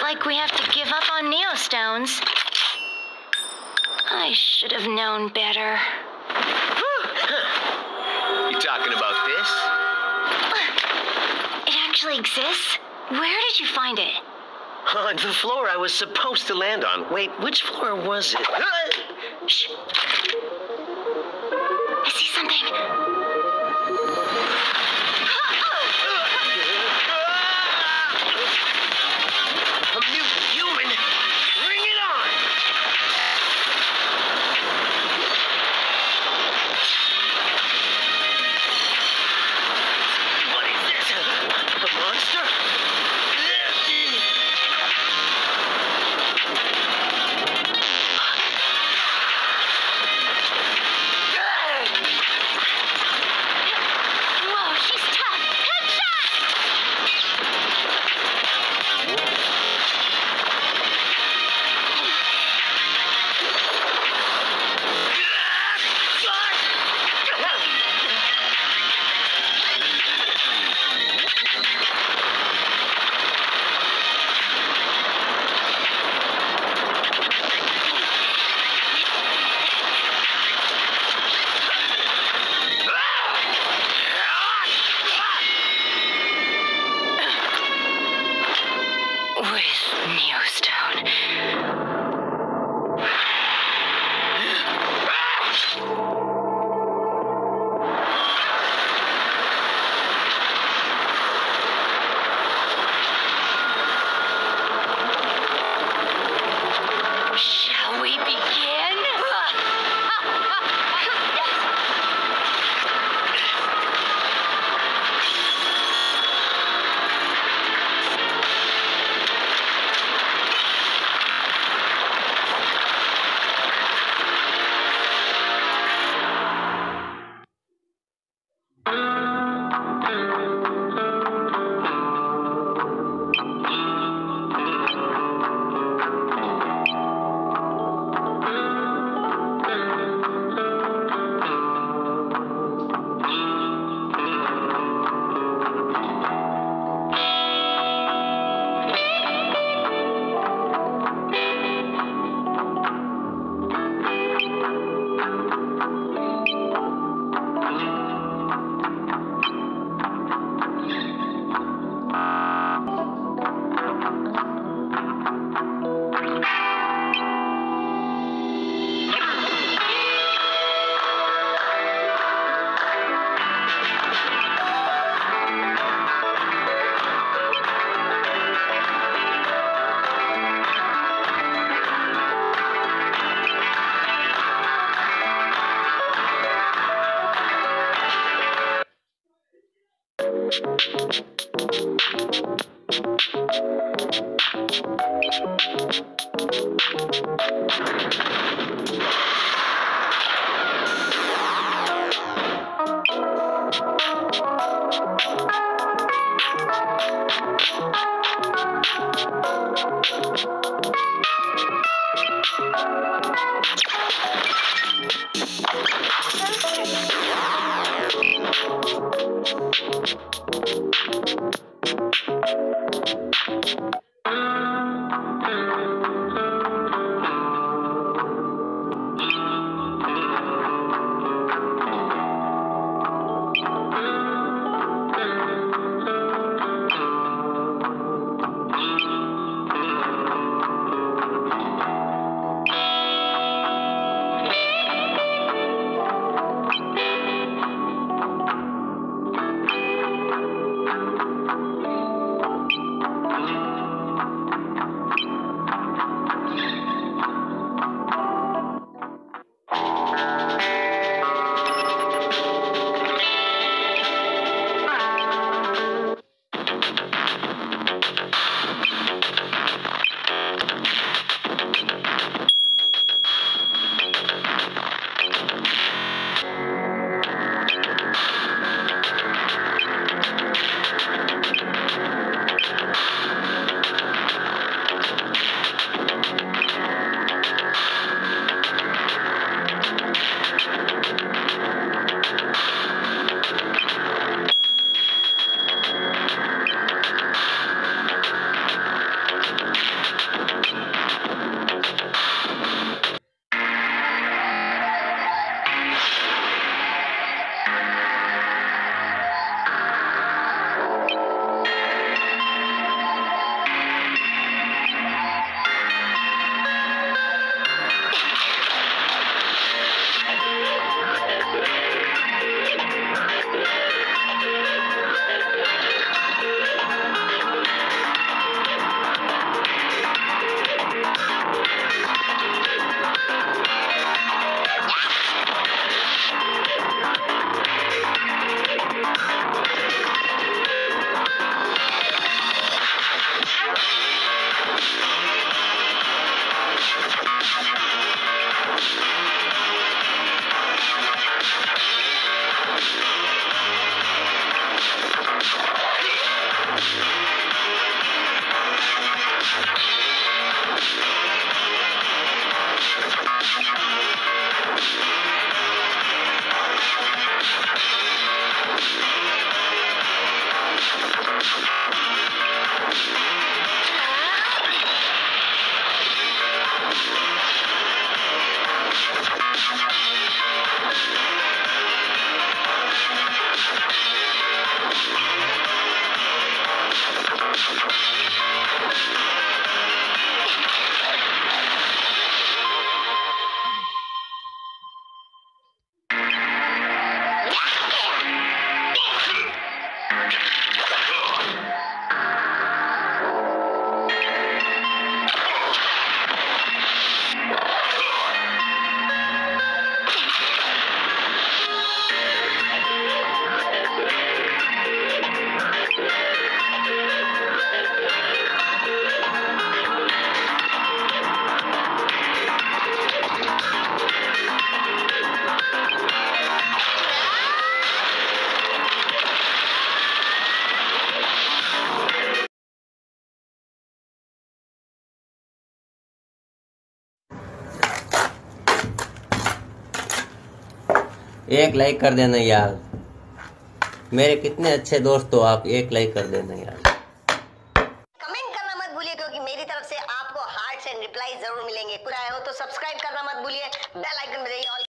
like we have to give up on Neostones. I should have known better. You talking about this? It actually exists? Where did you find it? On the floor I was supposed to land on. Wait, which floor was it? Shh. I see something. A mutant human? Bring it on! What is this? A monster? Whoa, she's tough. Headshot! With Neostone. Shall we begin? एक like कर देना यार, मेरे कितने अच्छे दोस्त हो आप, एक लाइक कर देना यार। कमेंट करना मत भूलिए, क्योंकि मेरी तरफ से आपको हार्ट्स एंड रिप्लाई जरूर मिलेंगे। पूरा हो तो सब्सक्राइब करना मत भूलिए, बेल आइकन बजाइए।